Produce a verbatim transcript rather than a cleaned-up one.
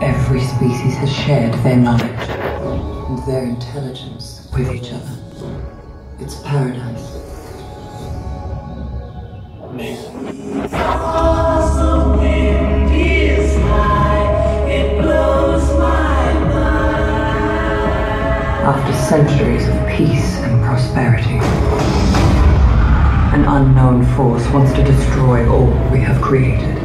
Every species has shared their knowledge and their intelligence with each other. It's paradise. Because the wind is high, it blows my mind. After centuries of peace and prosperity, an unknown force wants to destroy all we have created.